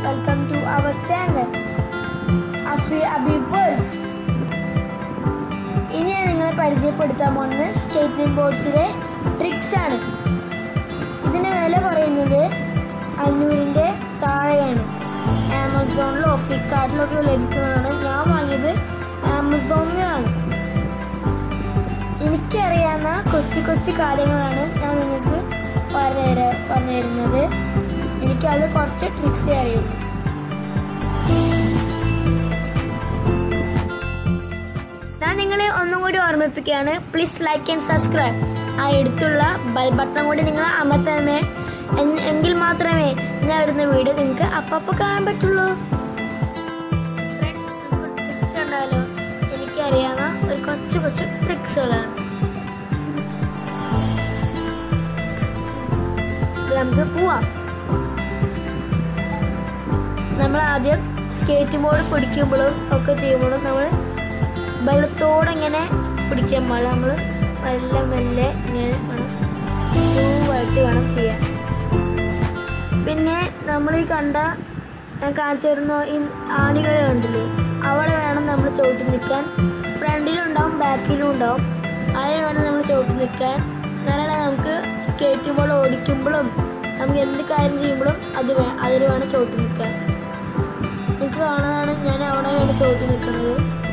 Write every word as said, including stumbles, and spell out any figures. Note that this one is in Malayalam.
welcome to our channel AfiAbi words. ഇനി ഞാൻ നിങ്ങളെ പരിചയപ്പെടുത്താൻ പോകുന്നത് സ്കേറ്റിംഗ് ബോർഡ്സിലെ ട്രിക്സ് ആണ്. ഇതിന്റെ വില പറയുന്നത് അഞ്ഞൂറിന്റെ താഴെയാണ്. ആമസോണിലോ ഫ്ലിപ്കാർട്ടിലോ ഒക്കെ ലഭിക്കുന്നതാണ്. ഞാൻ വാങ്ങിയത് ആമസോണിലാണ്. എനിക്കറിയാവുന്ന കൊച്ചു കൊച്ചു കാര്യങ്ങളാണ് ഞാൻ നിങ്ങൾക്ക് പറഞ്ഞു പറഞ്ഞു തരുന്നത്. എനിക്കത് കുറച്ച് ട്രിക്സ് അറിയും. ഞാൻ നിങ്ങളെ ഒന്നും കൂടി ഓർമ്മിപ്പിക്കുകയാണ്, പ്ലീസ് ലൈക്ക് ആൻഡ് സബ്സ്ക്രൈബ്. ആ എടുത്തുള്ള ബെൽ ബട്ടൺ കൂടി നിങ്ങൾ അമർത്തണമേ, എങ്കിൽ മാത്രമേ ഞാൻ ഇടുന്ന വീഡിയോ നിങ്ങൾക്ക് അപ്പപ്പോൾ കാണാൻ പറ്റുള്ളൂ. ട്രിക്സ് ഉണ്ടല്ലോ, എനിക്കറിയാവുന്ന ഒരു കൊച്ചു കൊച്ചു ട്രിക്സുകളാണ്. നമുക്ക് പോവാം. നമ്മൾ ആദ്യം സ്കേറ്റ് ബോർഡ് പിടിക്കുമ്പോഴും ഒക്കെ ചെയ്യുമ്പോഴും നമ്മൾ വെള്ളത്തോടെ ഇങ്ങനെ പിടിക്കാൻ പാടില്ല. നമ്മൾ മെല്ലെ മെല്ലെ ഇങ്ങനെ വേണം, സ്മൂവായിട്ട് വേണം ചെയ്യാൻ. പിന്നെ നമ്മൾ ഈ കണ്ട ഞാൻ കാണിച്ചു തരുന്ന ഈ ആണികൾ കണ്ടില്ലേ, അവിടെ വേണം നമ്മൾ ചവിട്ടി നിൽക്കാൻ. ഫ്രണ്ടിലും ഉണ്ടാവും ബാക്കിലും ഉണ്ടാവും. അതിൽ വേണം നമ്മൾ ചവിട്ടി നിൽക്കാൻ. എന്നാലാണ് നമുക്ക് സ്കേറ്റ് ബോർഡ് ഓടിക്കുമ്പോഴും നമുക്ക് എന്ത് കാര്യം ചെയ്യുമ്പോഴും അത് വേ അതിൽ വേണം ചവിട്ടി നിൽക്കാൻ. നിങ്ങൾക്ക് കാണുന്നതാണ് ഞാൻ അവിടെ വേണം ചവിട്ടി നിൽക്കുന്നത്.